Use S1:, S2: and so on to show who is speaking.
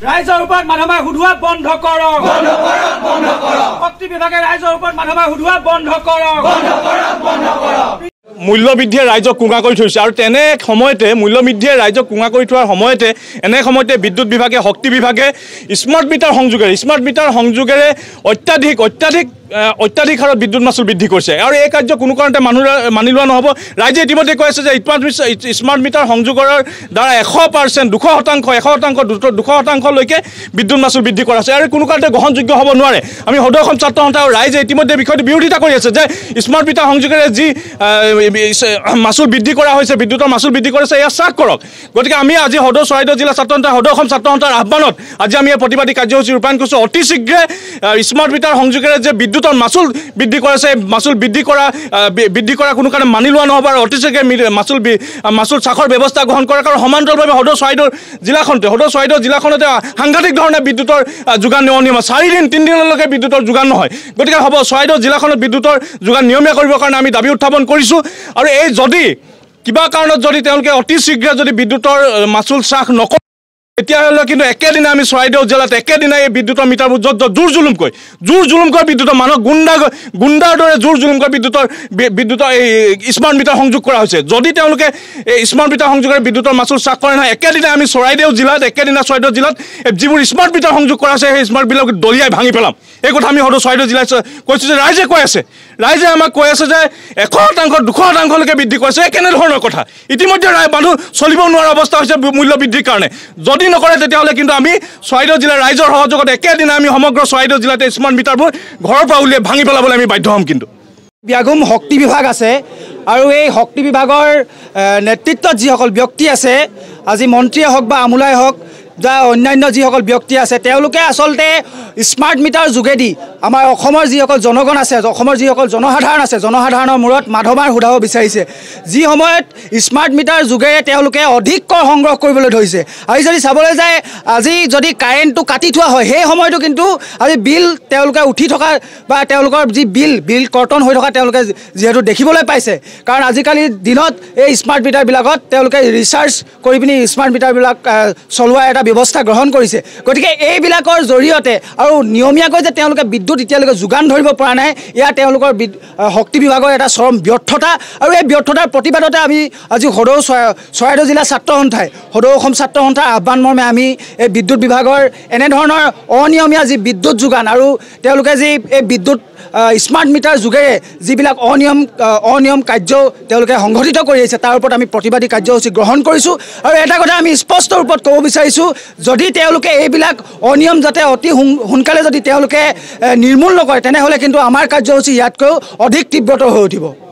S1: ৰাইজৰ ওপৰত মানৱমা হুধুৱা বন্ধ কৰক শক্তি বিভাগে ৰাইজৰ ওপৰত মানৱমা হুধুৱা বন্ধ কৰক
S2: মূল্যবৃদ্ধিয়ে ৰাইজক কুঙা কৰি থৈছে আৰু তেনে সময়তে মূল্যবৃদ্ধিয়ে ৰাইজক কুঙা কৰি থোৱাৰ সময়তে এনে সময়তে বিদ্যুৎ বিভাগে শক্তি বিভাগে স্মাৰ্ট মিটাৰ সংযোগেৰে অত্যাধিক হাৰত বিদ্যুৎ মাচুল বৃদ্ধি কৰিছে আৰু এই কাৰ্য কোনো কাৰণতে মানি লোৱা নহ'ব। ৰাইজে ইতিমধ্যে কৈ আছে যে স্মাৰ্ট মিটাৰ সংযোগৰ দ্বাৰা 100% 200%লৈকে বিদ্যুৎ মাচুল বৃদ্ধি কৰা হৈছে আৰু কোনো কাৰণতে গ্ৰহণযোগ্য হ'ব নোৱাৰে। আমি সদৌ অসম ছাত্ৰ সন্থা আৰু ৰাইজে ইতিমধ্যে বিষয়টো বিৰোধিতা কৰি আছে যে স্মাৰ্ট মিটাৰ সংযোগেৰে যি মাচুল বৃদ্ধি কৰা হৈছে বিদ্যুতৰ মাচুল বৃদ্ধি কৰিছে এয়া চাক কৰক। গতিকে আমি আজি সদৌ চৰাইদেউ জিলা ছাত্ৰ সন্থা সদৌ অসম ছাত্ৰ সন্থাৰ আহ্বানত আজি আমি এই প্ৰতিবাদী কাৰ্যসূচী ৰূপায়ণ কৰিছোঁ। অতি শীঘ্ৰে স্মাৰ্ট মিটাৰ সংযোগেৰে যে বিদ্যুতৰ মাচুল বৃদ্ধি কৰিছে মাচুল বৃদ্ধি কৰা কোনো কাৰণে মানি লোৱা নহ'ব আৰু অতি শীঘ্ৰে মাচুল চাকৰ ব্যৱস্থা গ্ৰহণ কৰা কাৰণ সমান্তৰালভাৱে সদৌ চৰাইদেউ জিলাখনতে সাংঘাতিক ধৰণে বিদ্যুতৰ যোগান অনিয়ম 4 দিন 3 দিনলৈকে বিদ্যুতৰ যোগান নহয়। গতিকে চৰাইদেউ জিলাখনত বিদ্যুতৰ যোগান নিয়মীয়া কৰিবৰ কাৰণে আমি দাবী উত্থাপন কৰিছোঁ আৰু এই যদি কিবা কাৰণত যদি তেওঁলোকে অতি শীঘ্ৰে যদি বিদ্যুতৰ মাচুল চাহ নকৰে তেতিয়াহ'লে কিন্তু একেদিনা আমি চৰাইদেউ জিলাত একেদিনাই এই বিদ্যুতৰ মিটাৰবোৰ জোৰ জুলুমকৈ বিদ্যুতৰ মানুহক গুণ্ডাৰ দৰে জোৰ জুলুমকৈ বিদ্যুতৰ এই স্মাৰ্ট মিটাৰ সংযোগ কৰা হৈছে। যদি তেওঁলোকে এই স্মাৰ্ট মিটাৰ সংযোগেৰে বিদ্যুতৰ মাচুল চাহ কৰে নহয় একেদিনাই আমি চৰাইদেউ জিলাত যিবোৰ স্মাৰ্ট মিটাৰ সংযোগ কৰা আছে সেই স্মাৰ্ট মিটাৰবিলাক দলিয়াই ভাঙি পেলাম। এই কথা আমি সদৌ চৰাইদেউ জিলাত কৈছোঁ যে ৰাইজে আমাক কৈ আছে যে 100% 200%লৈকে বৃদ্ধি কৰিছে। কেনেধৰণৰ কথা ইতিমধ্যে মানুহ চলিব নোৱাৰা অৱস্থা হৈছে মূল্য বৃদ্ধিৰ কাৰণে। যদি নকৰে তেতিয়াহ'লে কিন্তু আমি চৰাইদেউ জিলাৰ ৰাইজৰ সহযোগত একেদিনা আমি সমগ্ৰ চৰাইদেউ জিলাতে স্মাৰ্ট মিটাৰবোৰ ঘৰৰ পৰা উলিয়াই ভাঙি পেলাবলৈ আমি বাধ্য হ'ম। কিন্তু
S1: ব্যাগুম শক্তি বিভাগ আছে আৰু এই শক্তি বিভাগৰ নেতৃত্বত যিসকল ব্যক্তি আছে আজি মন্ত্ৰীয়ে হওক বা আমোলাই হওক বা অন্যান্য যিসকল ব্যক্তি আছে তেওঁলোকে আচলতে স্মাৰ্ট মিটাৰ যোগেদি আমাৰ অসমৰ যিসকল জনগণ আছে অসমৰ যিসকল জনসাধাৰণৰ মূৰত মাধমাৰ সোধাব বিচাৰিছে। যি সময়ত স্মাৰ্ট মিটাৰ যোগেৰে তেওঁলোকে অধিক কৰ সংগ্ৰহ কৰিবলৈ ধৰিছে। আজি যদি চাবলৈ যায় আজি যদি কাৰেণ্টটো কাটি থোৱা হয় সেই সময়তো কিন্তু আজি বিল তেওঁলোকে উঠি থকা বা তেওঁলোকৰ যি বিল কৰ্তন হৈ থকা তেওঁলোকে যিহেতু দেখিবলৈ পাইছে কাৰণ আজিকালিৰ দিনত এই স্মাৰ্ট মিটাৰবিলাকত তেওঁলোকে ৰিচাৰ্জ কৰি পিনি স্মাৰ্ট মিটাৰবিলাক চলোৱাৰ এটা ব্যৱস্থা গ্ৰহণ কৰিছে। গতিকে এইবিলাকৰ জৰিয়তে আৰু নিয়মীয়াকৈ যে তেওঁলোকে বিদ্যুৎ এতিয়ালৈকে যোগান ধৰিব পৰা নাই এয়া তেওঁলোকৰ শক্তি বিভাগৰ এটা চৰম ব্যৰ্থতা আৰু এই ব্যৰ্থতাৰ প্ৰতিবাদতে আমি আজি সদৌ চৰাইদেউ জিলা ছাত্ৰ সন্থাই সদৌ অসম ছাত্ৰ সন্থাৰ আহ্বান মৰ্মে আমি এই বিদ্যুৎ বিভাগৰ এনেধৰণৰ অনিয়মীয়া যি বিদ্যুৎ যোগান আৰু তেওঁলোকে যি এই বিদ্যুৎ স্মাৰ্ট মিটাৰ যোগেৰে যিবিলাক অনিয়ম কাৰ্য তেওঁলোকে সংঘটিত কৰি আহিছে তাৰ ওপৰত আমি প্ৰতিবাদী কাৰ্যসূচী গ্ৰহণ কৰিছোঁ। আৰু এটা কথা আমি স্পষ্ট ৰূপত ক'ব বিচাৰিছোঁ যদি তেওঁলোকে এইবিলাক অনিয়ম যাতে অতি সোনকালে যদি তেওঁলোকে নিৰ্মূল নকৰে তেনেহ'লে কিন্তু আমাৰ কাৰ্যসূচী ইয়াতকৈও অধিক তীব্ৰতৰ হৈ উঠিব।